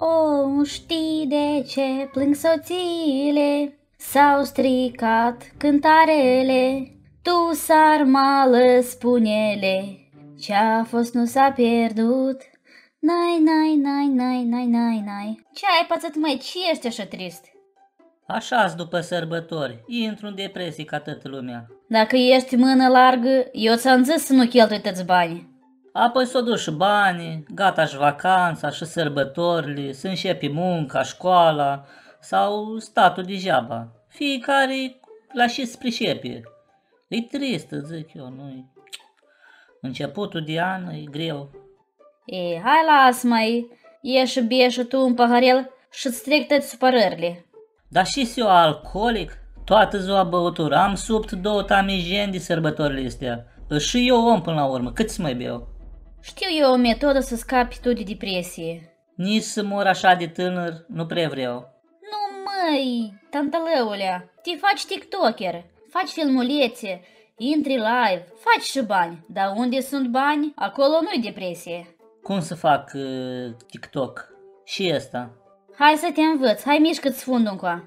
O, știi de ce plâng soțiile? S-au stricat cântarele. Tu, sarmală, spune-le, ce-a fost nu s-a pierdut. Nai, nai, nai, nai, nai, nai, nai. Ce ai pățit, măi? Ce ești așa trist? Așa-s după sărbători, intru în depresie ca toată lumea. Dacă ești mână largă, eu ți-am zis să nu cheltui tăți bani. Apoi s-o duc și banii, gata și vacanța și sărbătorile, să începi munca, școala sau statul degeaba. Fiecare la și se pricepe. E tristă, zic eu, nu începutul de an e greu. E, hai las, mai ieși bieșă tu un paharel și-ți trec toate supărările. Dar și eu alcoolic, toată ziua băutură, am sub 2 tamijeni de sărbătorile astea. Și eu om până la urmă, cât să mai beau? Știu eu o metodă să scapi tu de depresie. Nici să mor așa de tânăr, nu prea vreau. Nu, măi, tantalăulea, te faci tiktoker, faci filmulețe, intri live, faci și bani. Dar unde sunt bani, acolo nu-i depresie. Cum să fac TikTok? Și asta. Hai să te învăț, hai mișcă-ți fundul încoa.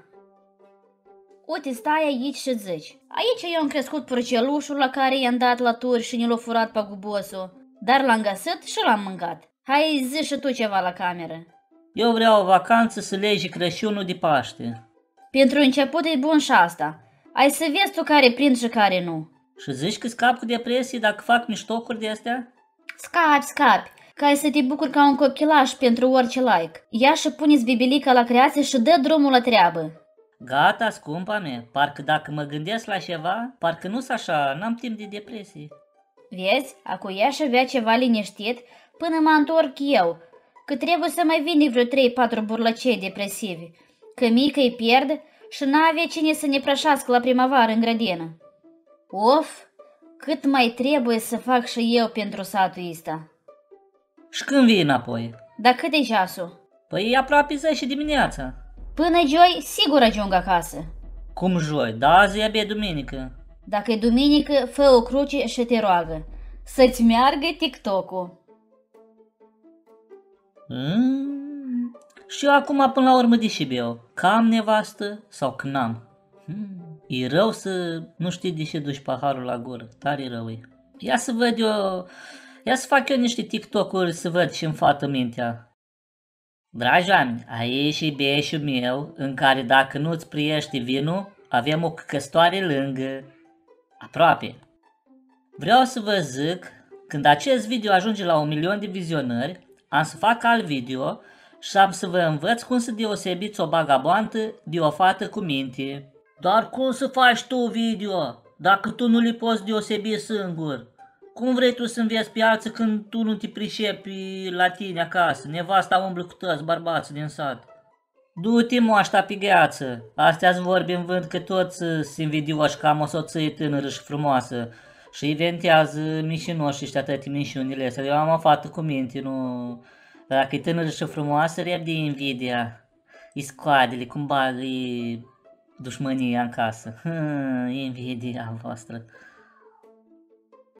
Uite, stai aici și zici. Aici eu am crescut purcelușul la care i-am dat la turi și ne l-a furat pagubosul. Dar l-am găsit și l-am mâncat. Hai zi și tu ceva la cameră. Eu vreau o vacanță să legi Crăciunul de Paște. Pentru început e bun și asta. Ai să vezi tu care prind și care nu. Și zici că scap cu depresie dacă fac miștocuri de astea? Scapi, ca să te bucuri ca un copilaș pentru orice like. Ia și pune-ți bibilica la creație și dă drumul la treabă. Gata, scumpa mea, parcă dacă mă gândesc la ceva, parcă nu-s așa, n-am timp de depresie. Vezi, acu ea și avea ceva liniștit până mă întorc eu, că trebuie să mai vinde vreo 3-4 burlăcei depresivi, că mică îi pierd și n-avea cine să ne prășească la primăvară în grădină. Of, cât mai trebuie să fac și eu pentru satul ăsta. Și când vii înapoi? Dar cât e ceasul? Păi e aproape 10 dimineața. Până joi, sigur ajung acasă. Cum joi? Da, azi e abia duminică. Dacă e duminică, fă o cruce și te roagă să-ți meargă TikTok-ul. Și eu acum până la urmă deși beau, că am nevastă sau că n-am. E rău să nu știi de ce duci paharul la gură, tare rău e. Ia să fac eu niște TikTok-uri să văd și-mi fată mintea. Dragi oameni, aici e beșul meu în care dacă nu-ți priești vinul, avem o căsătoare lângă. Aproape. Vreau să vă zic, când acest video ajunge la 1.000.000 de vizionări, am să fac alt video și am să vă învăț cum să deosebiți o bagaboantă de o fată cu minte. Dar cum să faci tu video dacă tu nu le poți deosebi singur? Cum vrei tu să înveți pe alții când tu nu te pricepi la tine acasă? Nevasta umblă cu toți bărbații din sat. Du-te moașta pe gheață. Astea-ți vorbi în vânt că toți sunt invidioși că am o soție tânără și frumoasă și inventează mișinoși ăștia toate mișunile astea. Eu am o fată cu minte, nu... Dacă e tânără și frumoasă, rep de invidia. Îi scoadele, cum bagă dușmânia în casă. Invidia voastră.